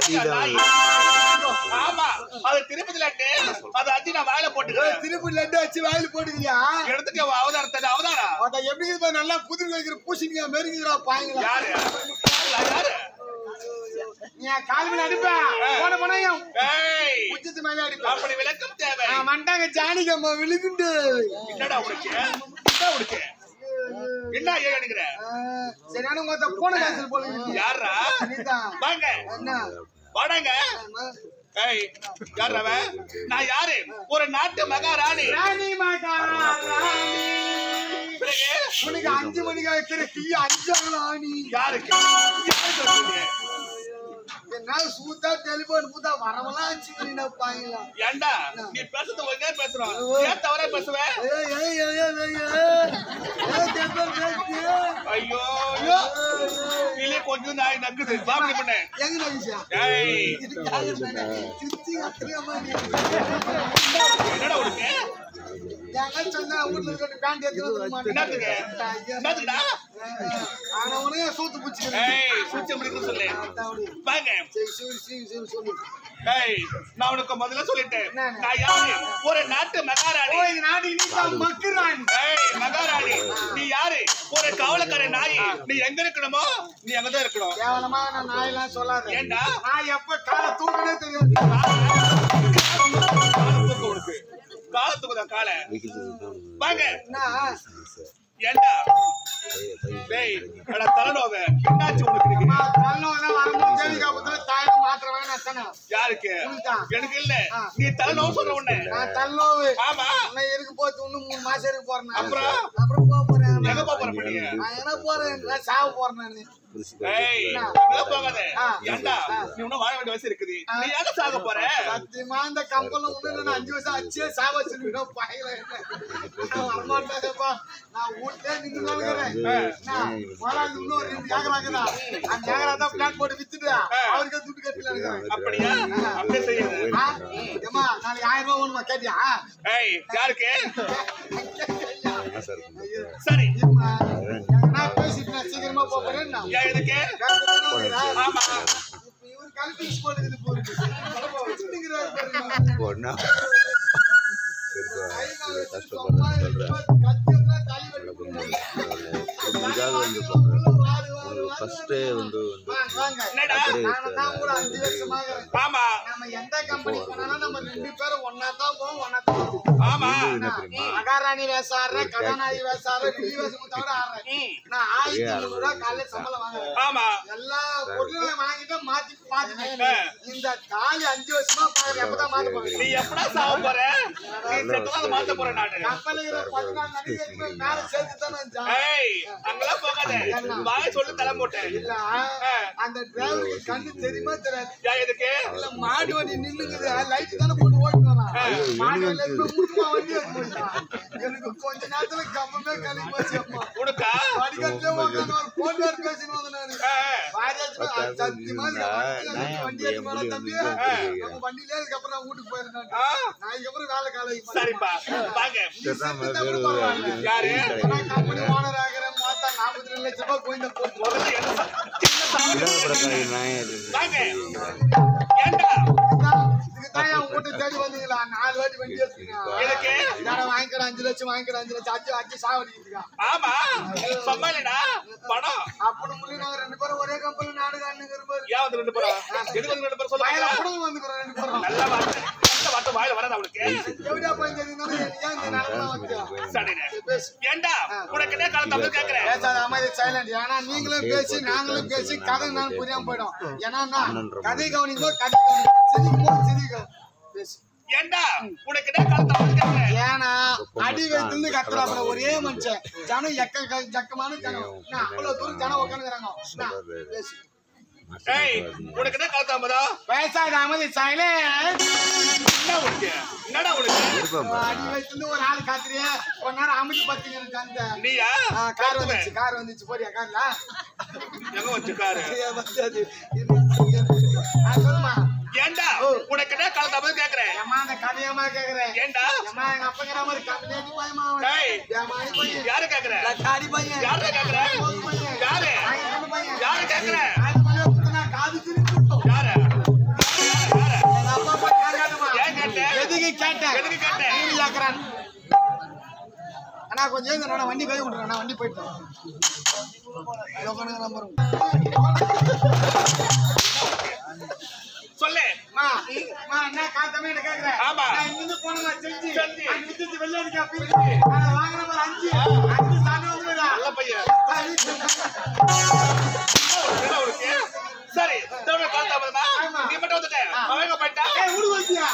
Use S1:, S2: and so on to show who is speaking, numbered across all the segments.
S1: ஆமா அது திருப்பதி லட்டு அதை அச்சு நான் வாயில போட்டுக்கிறேன்.
S2: திருப்பதி லட்டு வச்சு வாயில போட்டுக்கிறியா?
S1: எடுத்துக்க அவதாரம் அவதாரா
S2: அத எப்படி நல்லா புதிர் வைக்கிற பூசிங்க மெருங்குறா பாயங்களா?
S1: யாரு யாரு
S2: நீ கால் மேல அடிப்பா போன போனையும்
S1: ஏய்
S2: உச்சத்து மேல அடிப்பா.
S1: அப்படி விளக்கம் தேவை.
S2: மண்டாங்க ஜானிகம்மா விழுகுண்டு.
S1: என்னடா உனக்கு என்ன உனக்கு என்ன ஏனுங்கற?
S2: சரியான மொத்த போன காசல் போல.
S1: யாரா வாங்க
S2: என்ன
S1: வாடங்க. ஏய் யாரவ? நான் யாரு? ஒரு நாட்டு மகாராணி.
S2: ராணி மகாராணி. உனக்கு 5 மணிக்கு வைக்கிற தீ 5 ராணி.
S1: யாருக்கு சொல்றீங்க?
S2: என்ன சூத்தா டெலிபோன் புதா வரவலாம் அஞ்சுமணினா பாயங்களா?
S1: ஏண்டா நீ பேசுறது ஒழுங்கா பேசுறோம். ஏன் தவறா பேசுவே? ஐயோ ஐயோ இல்ல கொஞ்சம் நாய் நக்குது. பாப்பி பண்ணு.
S2: எங்க நகிஷா?
S1: ஏய்
S2: சுத்தி அக்கறமா நீ.
S1: என்னடா உனக்கு?
S2: யாங்க சொன்னா ஊர்ல இருக்க பேண்ட் எடுத்து மாட்டேன்.
S1: என்னத்துக்கு? என்னத்துக்குடா?
S2: ஆனா உனக்கு சூத்து புடிச்சு.
S1: ஏய் சுத்தி முடிக்க சொல்லு. வாங்க.
S2: சொல்லு.
S1: ஏய் நான் உனக்கு முதல்ல சொல்லிட்டேன். நான் யாரு? ஒரு நாட்டு மகாராணி.
S2: ஓய் நாடி நீ மக்காராணி.
S1: ஏய் மகாராணி நீ யாரு? ஒரு காவலக்கார நாய். நீ எங்க இருக்கணுமோ நீ அங்க தான் இருக்கணும்.
S2: கேவலமா நான் நாயெல்லாம் சொல்லாத.
S1: ஏண்டா
S2: நான் எப்ப கால தூக்கனே தெரியாது.
S1: காலத்துக்கு தான் கால. வாங்க.
S2: என்ன?
S1: ஏண்டா டேய் அட தலனோவ என்னாச்சு உனக்கு?
S2: தலனோவ வரும்போது கேலிகாபத்துல தாய் மாத்திர வேணா தான.
S1: யாருக்கு? எனக்கு இல்ல. நீ தலனோவ சொல்ற உடனே
S2: நான் தலனோவ.
S1: ஆமா
S2: நான் இருக்கு போது இன்னும் 3 மாசம் இருக்கு போறேன்.
S1: அப்புறம்
S2: போக போறேன்.
S1: எங்க போற பண்ணீங்க?
S2: நான் என்ன போறேன்? நான் சாவ போறேன் நான்.
S1: ஏய் எங்க போகாத. ஏண்டா நீ இன்னும் வாழ வேண்டிய வயசு இருக்குது. நீ எங்க சாக போற?
S2: சத்தியமா இந்த கம்பல்ல உன்ன நான் 5 வருஷம் அச்சே சாவ வச்சிருக்கேன் பாயல. நான் வரமாட்டேப்பா. நான் ஊட்டே நின்னு நிக்கிறேன். நான் வாழாது இன்னொரு 2 ஏக்கராக்குதா. அந்த ஏக்கரா தான் பிளாட் போட்டு வித்துட்டு அவருக்கு துட்டு கட்டல இருக்கேன்.
S1: அப்படியா? அப்படியே செய்யுங்க.
S2: ஏமா நாளைக்கு 1000 ரூபாய் ஒண்ணுமா கேட்டியா?
S1: ஏய் யாருக்கு? சரி
S2: நான் பேசிட்டு சீக்கிரமா போறேன்.
S1: ஏன் எதுக்கு? ஆமா
S2: இவர் கல்பிஸ் போடுது போறது. வச்சிட்டீங்கறாரு பாருங்க.
S3: ஒண்ணா ஃபர்ஸ்ட் வந்து
S1: ஆமா
S2: நம்ம எந்த கம்பெனி போனாலும் நம்ம 2 பேரும் ஒண்ணா தான் போவோம் ஒண்ணா தான் வருவோம்.
S1: ஆமா
S2: மகாராணி வேசாற கதாநாயகி வேசாற வில்லி வேஷம் தவிர ஆறேன். நான் 1500 ரூபாய் காலையில சம்பளம் வாங்குறேன்.
S1: ஆமா
S2: எல்லா பொருளும் வாங்கிட்டு மாத்தி பாத்துட்டேன். இந்த தாலி 5 வருஷமா பாக்குறேன். எப்பதான் மாத்த போறேன்?
S1: நீ எப்படா சாவ போற? நீ செத்தா மாத்த போற நானு.
S2: கப்பலுக்கு 14 நடிகருக்கு மேல சேர்த்து தான் நான்
S1: ஏய் அங்கலாம் போகாத. வாய் சொல்லு தலை போட்டேன்.
S2: இல்ல அந்த டிரைவருக்கு கண்ணு தெரியுமா தெரியாது?
S1: ஏன் எதுக்கு?
S2: இல்ல மாடு வண்டி நின்னுக்குது. லைட் தானே போட்டு ஓட்டிட்டு வரான். மாடு வண்டில இருந்து முழுக்க வண்டி எடுத்துட்டான். எனக்கு கொஞ்ச நேரத்துல கம்பமே கலி போச்சு அம்மா.
S1: உனக்கா?
S2: படிக்கட்டுல உட்கார்ந்து ஒரு போன் வேற பேசிட்டு வந்தேன் நானு. வாரியாச்சு சத்தியமா வண்டி எடுத்து போனா தம்பி நம்ம வண்டியில அதுக்கப்புறம் நான் வீட்டுக்கு போயிருந்தேன். நான் இதுக்கப்புறம் வேலை காலைக்கு
S1: சரிப்பா வாங்க. யாரு?
S2: நான் கம்பெனி ஓனர் ஆகிறேன். மொத்தம் 42 லட்சம் ரூபாய் கோயிந்த போட்டு
S1: முதல்ல என்ன வாங்க. ஏண்டா
S2: இதுதான் என் வீட்டு தேடி வந்தீங்களா? 4 வாட்டி வண்டி எடுத்துக்கீங்க.
S1: எனக்கு
S2: நான் வாங்கிக்கிறேன் 5 லட்சம் வாங்கிக்கிறேன் 5 லட்சம் அஞ்சு சாவடிக்கிறீங்க.
S1: ஆமா சம்பாலிடா பணம்.
S2: அப்படி முள்ளி நாங்க 2 பேரும் ஒரே கம்பெனி நாடுக அண்ணுங்கிற மாதிரி.
S1: ஏன் வந்து 2 பேரும்? எதுக்கு வந்து 2 பேரும் சொல்லுங்க.
S2: வாயில புடுங்க வந்துக்கிறோம் 2 பேரும்.
S1: நல்ல வார்த்தை. நல்ல வார்த்தை வாயில வராத அவளுக்கு.
S2: எப்படியா போய் தெரியுதுன்னா ஏன் இந்த நாடகம் வந்தியா?
S1: சரிடா. ஏண்டா உனக்கு என்ன காலம் தமிழ் கேக்குறேன்?
S2: பேசாத அமைதி சைலண்ட். ஏன்னா நீங்களும் பேசி நாங்களும் பேசி கதை நான் புரியாம போயிடும். ஏன்னா கதை கவனிக்கோ கதை கவனிக்கோ சிரிக்கோ பேசி.
S1: ஏண்டா உனக்கு என்ன காலம் தமிழ் கேக்குறேன்?
S2: ஏன்னா அடி வைத்து கத்துறாப்புல ஒரே மனுஷன் ஜனம் ஜக்கமான ஜனம். அவ்வளவு தூரம் ஜனம் உட்காந்துக்கிறாங்க. பேசி.
S1: ஏய் உனக்கு என்ன காலம் தாமதா?
S2: பேசாத அமைதி சைலண்ட்.
S1: என்ன உனக்கு? என்னடா உனக்கு?
S2: அடி வைத்து ஒரு ஆள் காத்துறியா? ஒரு நேரம் அமைதி பத்திங்க எனக்கு அந்த
S1: நீயா?
S2: கார் வந்துச்சு போறியா கார்ல?
S1: எங்க வச்சு காரு?
S2: சொல்லுமா.
S1: ஏண்டா உனக்கு என்ன காலம் தமிழ் கேக்குறேன்?
S2: ஏமா அந்த கதையமா கேக்குறேன்.
S1: ஏண்டா
S2: ஏமா எங்க அப்பங்கிற மாதிரி கம்பெனி பயமா.
S1: ஏய்
S2: ஏமா நீ போய்
S1: யாரு கேக்குற?
S2: காடி பையன்.
S1: யாரு கேக்குற? யாரு? யாரு கேக்குற?
S2: காது திருப்பி
S1: யாரு?
S2: நான் கொஞ்சம் எழுந்து நான் வண்டி கை விட்டுறேன் நான் வண்டி போயிட்டேன்
S1: சொல்லு
S2: என்ன காத்தமே என்ன கேக்குறேன்
S1: ஆமா
S2: நான் இங்க இருந்து போனமா செஞ்சு வித்துட்டு வெளிய இருக்கா பிரிச்சு நான் வாங்குற மாதிரி 5 சாமி வந்துடா
S1: நல்ல பையன் சரி தோட காத்தாமமா நீ மட்டும் வந்துட்ட அவங்க போய்ட்டா
S2: ஏய் ஊடு வந்துயா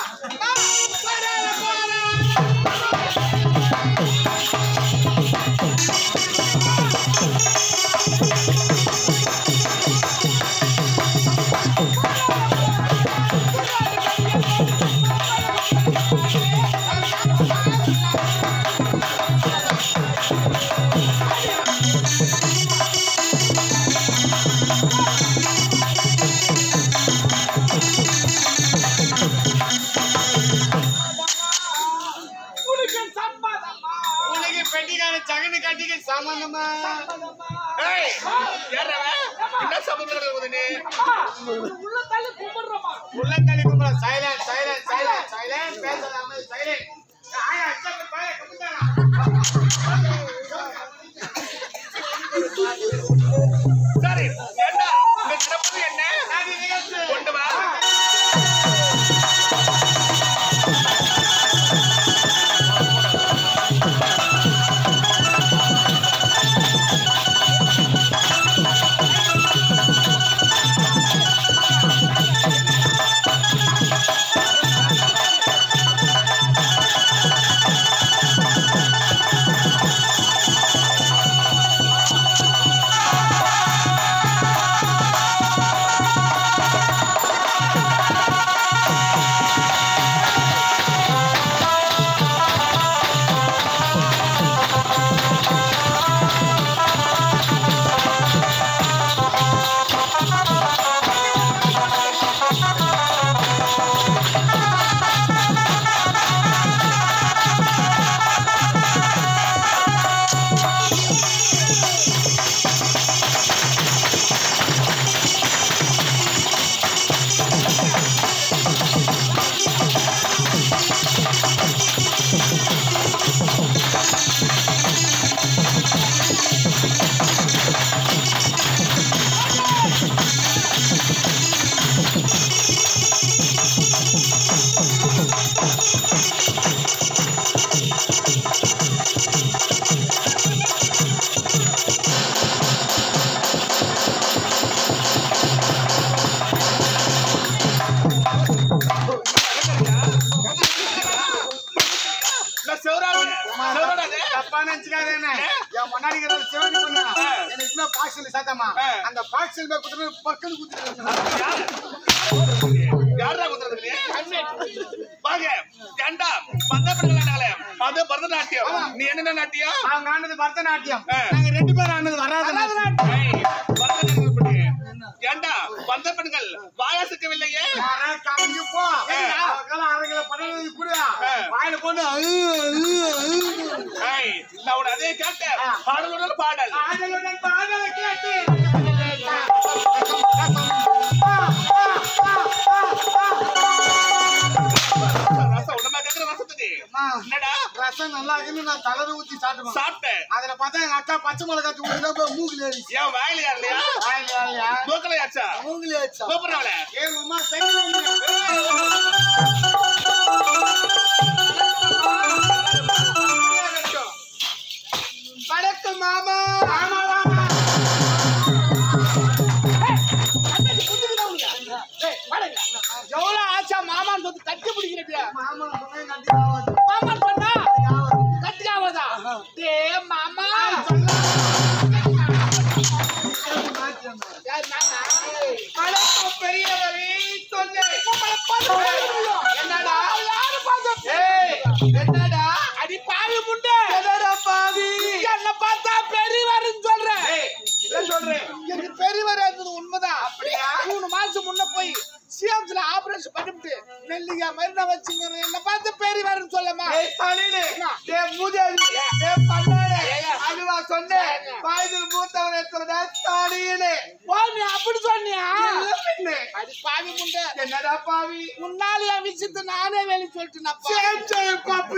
S2: சம்பந்தமா
S1: ஏய் யாரவ என்ன சம்பந்தம் இருக்குது நீ
S3: உள்ள தள்ளி கும்பிடுறமா
S2: உள்ளங்காலி கும்பல சைலண்ட் பேசாம சைலண்ட் ஆயா அச்சப்ப பாய கம்புதானா
S1: சரி என்ன இந்த சிறப்பு என்ன
S2: நாடி நிகழ்ச்சி
S1: கொண்டு வா
S2: அந்த பாக்ஸில் குத்துறது பக்கத்து குத்துறது
S1: யாரா குத்துறது வாங்க ஏண்டா பந்தப்படலானால அது பரதநாட்டியம் நீ என்ன நாட்டியம்
S2: அவங்க ஆனது பரதநாட்டியம் நாங்க ரெண்டு பேரும் ஆனது வராத
S1: ஏண்டா பந்த பெண்கள் வாயாசிக்கவில்லையே
S2: போ அரை கிலோ படம் கூட வாயில போட்டு
S1: நான் உன அதே கேட்டேன் பாடலுடன் பாடல்
S2: பாடல் கேட்டு
S1: ரசம் உடம்பா கேக்குற ரசத்துக்கு என்னடா
S2: ரசம் நல்லா இருக்குன்னு நான் தலையில ஊத்தி சாப்பிட்டேன் அதுல பார்த்தா எங்க அக்கா பச்சை மிளகாய் ஊத்தி மூக்குல ஏறிச்சு
S1: ஏன் வாயில யாருலையா மூக்கலையாச்சா
S2: மூக்குல ஏறிச்சா
S1: கூப்பிடுறாங்கள
S2: ஏன் அம்மா வணக்கம் மாமா
S3: எவ்வளவு ஆச்சா மாமான்னு சொல்லி தட்டி பிடிக்கிறப்பியா
S2: மாமா
S3: மாமா சொன்னா கட்டியாவதா டே மாமா
S2: பெரியவரே சொன்னே
S3: என்னடா யாரு பார்த்தா
S2: என்னடா
S3: அடி பாவி முண்டை
S2: என்னடா பாவி
S3: என்ன பார்த்தா பெரியவர்னு சொல்றேன்
S2: சொல்றேன்
S3: எனக்கு பெரியவர் இருந்தது உண்மைதான் அப்படியா 3 மாசம் முன்ன போய் சிஎம்ஸ்ல ஆபரேஷன் பண்ணிட்டு நெல்லிகா மருந்த வச்சுங்க என்ன பார்த்து பெரியவர்னு சொல்லமா
S2: ஏய் தலையிலே டே மூதேவி டே பண்ணாடே அதுவா சொன்னேன் வயதில் மூத்தவன் எத்தனை தானியனே
S3: நீ அப்படி சொன்னியா
S2: அது பாவி முண்டை என்னடா பாவி
S3: முன்னாலே என் விஷயத்தை நானே வெளி சொல்லிட்டு
S2: பாப்பு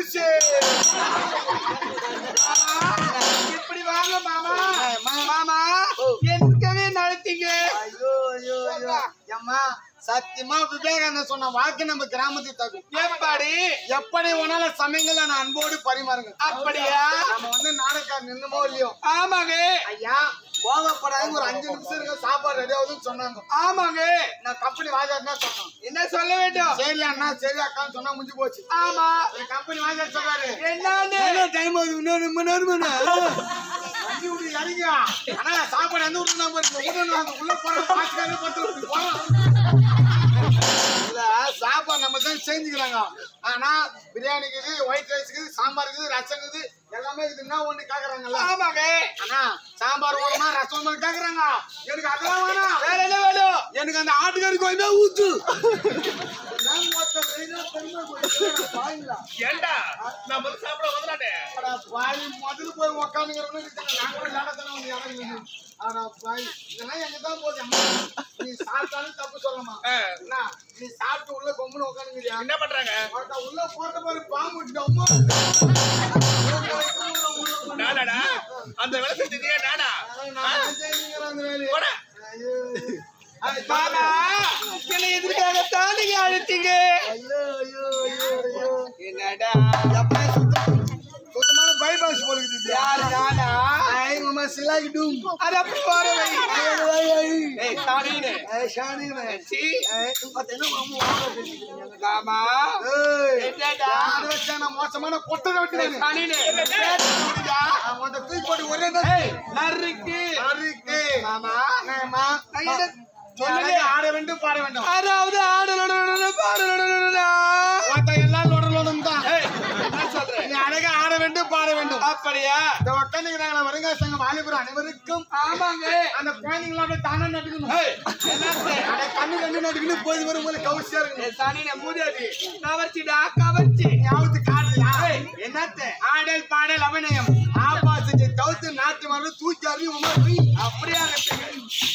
S2: இப்படி வாங்க மாமா மாமா எதுக்கவே நடத்தீங்க அம்மா சத்தியமா விவேகானந்தர் சொன்ன வாக்கு நம்ம கிராமத்தை தகும் எப்படி உனால சமயங்கள நான் அன்போடு பரிமாறுங்க அப்படியா நம்ம வந்து நாடகம் நின்னுமோ இல்லையோ ஆமாங்க ஐயா போகப்படாது ஒரு 5 நிமிஷம் இருக்க சாப்பாடு ரெடி ஆகுதுன்னு சொன்னாங்க ஆமாங்க நான் கம்பெனி வாஜார் தான் சொன்னேன் என்ன சொல்ல வேண்டும் சரி அண்ணா சரி அக்கான்னு சொன்னா முடிஞ்சு போச்சு ஆமா கம்பெனி வாஜார் சொல்றாரு என்ன டைம் ஆகுது இன்னொரு மணி நேரம் இறங்க ஆனா சாப்பாடு எந்த ஊருக்கு நம்ம உள்ள போற பாத்துக்காரே பத்து போறோம் சாப்பாடு நம்ம தான் செஞ்சுக்கிறாங்க ஆனா பிரியாணி இருக்குது ஒயிட் ரைஸ் இருக்குது சாம்பார் இருக்குது ரசம் இருக்குது எல்லாமே இதுன்னா ஒண்ணு கேக்குறாங்கல்ல ஆமாங்க ஆனா சாம்பார் வேணுமா ரசம் வேணுமா கேக்குறாங்க எனக்கு அதெல்லாம் வேணாம் வேற என்ன வேணும் எனக்கு அந்த ஆட்டுக்கறி கோயிலே ஊத்து
S1: ஏண்டா நான் முதல்ல சாப்பிட வந்தானே
S2: முதல்ல போய் உக்காந்துக்கிறோம் ஆனா இதெல்லாம் எங்கதான் போகுது நீ சாப்பிட்டாலும் தப்பு சொல்லமா நீ சாப்பிட்டு உள்ள கொம்புன்னு உட்காந்துக்கிறியா
S1: என்ன பண்றாங்க
S2: உள்ள போறத பாரு பாம்பு
S1: நானாடா அந்த வேலை செஞ்சதே நானா
S2: எதுக்காக தாண்டிங்க அழுத்தீங்க என்னடா சுத்தமான பைபாஸ் போலுக்குது யாரு நானா மாமா சிலாகி டூம் அட போற வை ஏய் ஷானீனே ஷானீனே சி பத்தேன மாமா மாமா ஏய் என்னடா அது வச்சான மோசமான கொட்டை வெட்டினே ஷானீனே அவன் தூக்கி போட்டு ஒரே நறுக்கு நறுக்கு மாமா மாமா சொல்லுங்க ஆட வேண்டும் பாட வேண்டும் அதாவது ஆடலோட பாடலோட எல்லாம் லொடலோடும் தான் என்ன சொல்றேன் நீ அழகா ஆட வேண்டும் பாட வேண்டும் அப்படியா இந்த உட்காந்துக்கிறாங்களா வருங்கால சங்கம் வாலிபுரம் அனைவருக்கும் ஆமாங்க அந்த குழந்தைங்கள அப்படியே தானே நட்டுக்கணும் என்ன கண்ணு கண்ணு நட்டுக்கணும் போய் வரும்போது கவுசியா இருக்கு தானே மூதாதி கவர்ச்சிடா கவர்ச்சி யாவது காட்டுல என்னத்த ஆடல் பாடல் அபிநயம் ஆபாசத்தை தவிர்த்து நாட்டு மரம் தூக்கி அறிவு அப்படியே